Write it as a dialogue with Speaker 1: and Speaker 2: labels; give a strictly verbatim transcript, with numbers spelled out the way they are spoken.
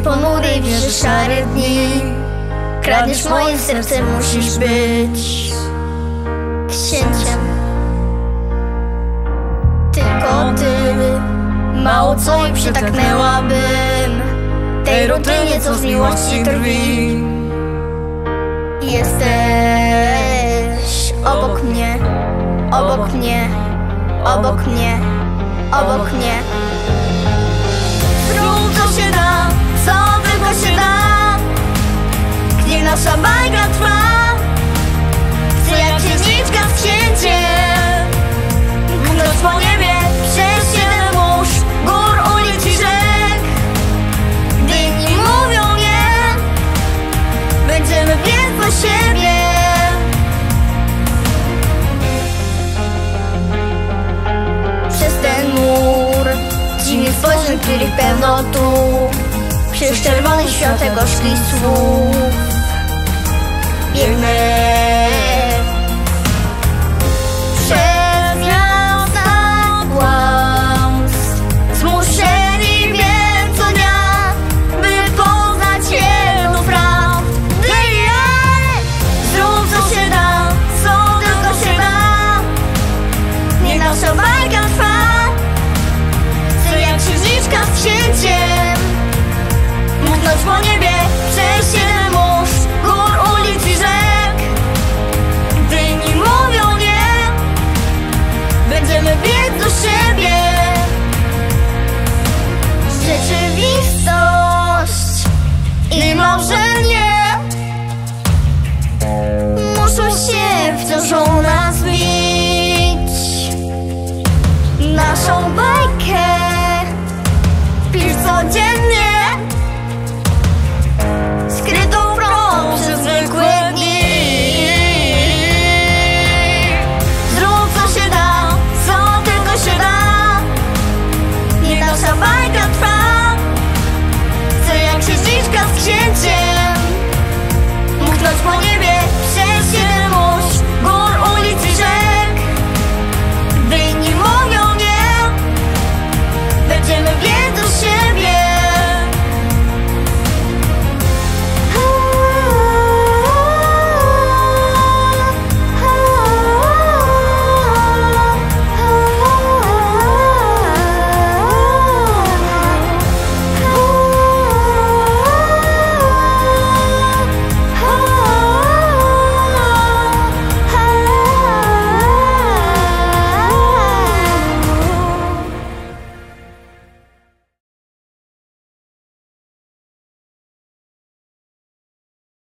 Speaker 1: ponurej wieży szare dni. Kradniesz moje serce, musisz być księciem. Tylko ty, mało co i przytaknęłabym tej rutynie, co z miłości drwi. Jesteś obok mnie, obok mnie, obok mnie, obok mnie. Zrób co się da, co tylko się da, gdzie nasza bajka trwa. Chcę jak księżniczka z księciem mknąć po niebie przez siedem mórz, gór, ulic i rzek. Gdy inni mówią nie, będziemy biec do siebie. Przez ten mur dziwnych spojrzeń, których pełno tu, przez czerwony świateł gorzkich słów biegnę. Przez miasta kłamstw zmuszeni mnie co dnia, by poznać jedną prawdę. Zrób co się da, co tylko się da, niech nasza walka trwa. Chcę jak księżniczka z księciem mknąć po niebie przez siedem mórz, gór, ulic i rzek. Gdy inni mówią nie, będziemy biec do siebie. Rzeczywistość i marzenie muszą się wciąż